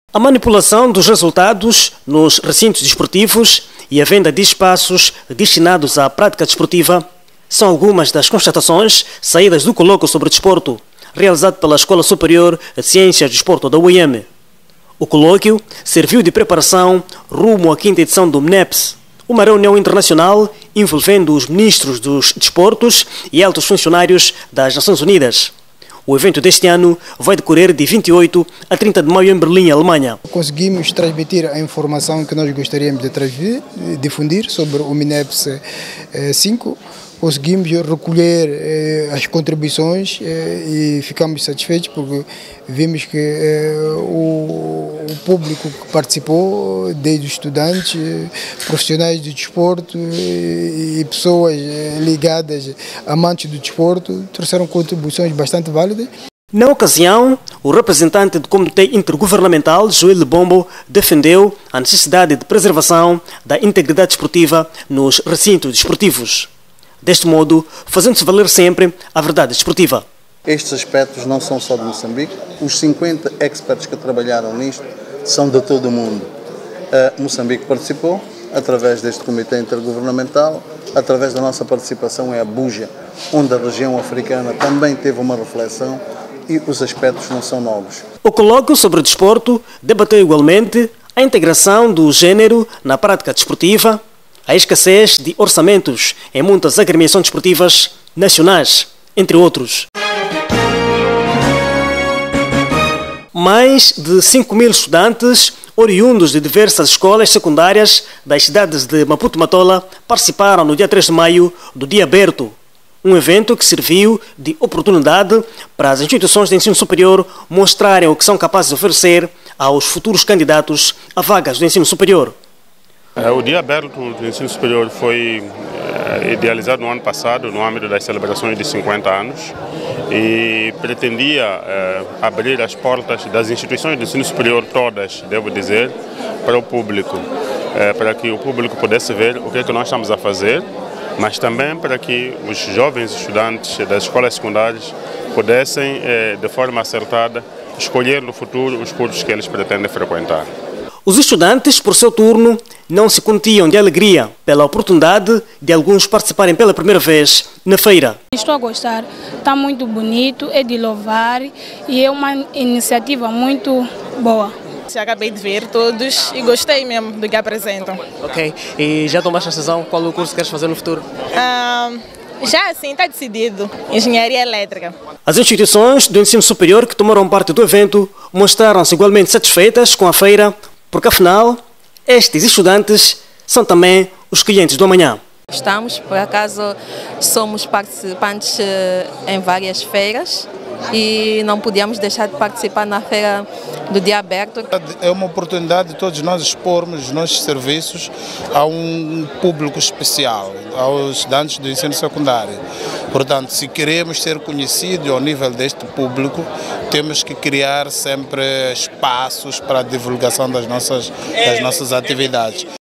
A manipulação dos resultados nos recintos desportivos e a venda de espaços destinados à prática desportiva são algumas das constatações saídas do colóquio sobre desporto, realizado pela Escola Superior de Ciências de Desporto da UEM. O colóquio serviu de preparação rumo à quinta edição do MNEPS, uma reunião internacional envolvendo os ministros dos desportos e altos funcionários das Nações Unidas. O evento deste ano vai decorrer de 28 a 30 de maio em Berlim, Alemanha. Conseguimos transmitir a informação que nós gostaríamos de difundir sobre o MNEPS 5. Conseguimos recolher as contribuições e ficamos satisfeitos porque vimos que o público que participou, desde os estudantes, profissionais do desporto e pessoas ligadas, amantes do desporto, trouxeram contribuições bastante válidas. Na ocasião, o representante do Comitê Intergovernamental, Joel Bombo, defendeu a necessidade de preservação da integridade desportiva nos recintos desportivos. Deste modo, fazendo-se valer sempre a verdade desportiva. Estes aspectos não são só de Moçambique. Os 50 experts que trabalharam nisto são de todo o mundo. Moçambique participou através deste Comitê Intergovernamental, através da nossa participação em Abuja, onde a região africana também teve uma reflexão e os aspectos não são novos. O colóquio sobre desporto debateu igualmente a integração do género na prática desportiva, a escassez de orçamentos em muitas agremiações desportivas nacionais, entre outros. Mais de 5.000 estudantes, oriundos de diversas escolas secundárias das cidades de Maputo e Matola, participaram no dia 3 de maio do Dia Aberto, um evento que serviu de oportunidade para as instituições de ensino superior mostrarem o que são capazes de oferecer aos futuros candidatos a vagas do ensino superior. O Dia Aberto do Ensino Superior foi idealizado no ano passado, no âmbito das celebrações de 50 anos, e pretendia abrir as portas das instituições de ensino superior todas, devo dizer, para o público, para que o público pudesse ver o que é que nós estamos a fazer, mas também para que os jovens estudantes das escolas secundárias pudessem, de forma acertada, escolher no futuro os cursos que eles pretendem frequentar. Os estudantes, por seu turno, não se continham de alegria pela oportunidade de alguns participarem pela primeira vez na feira. Estou a gostar, está muito bonito, é de louvar e é uma iniciativa muito boa. Acabei de ver todos e gostei mesmo do que apresentam. Ok, e já tomaste a decisão qual é o curso que queres fazer no futuro? Já sim, está decidido. Engenharia Elétrica. As instituições do ensino superior que tomaram parte do evento mostraram-se igualmente satisfeitas com a feira, porque afinal, estes estudantes são também os clientes do amanhã. Estamos, por acaso, somos participantes em várias feiras e não podíamos deixar de participar na feira do Dia Aberto. É uma oportunidade de todos nós expormos os nossos serviços a um público especial, aos estudantes do ensino secundário. Portanto, se queremos ser conhecidos ao nível deste público, temos que criar sempre espaços para a divulgação das nossas atividades.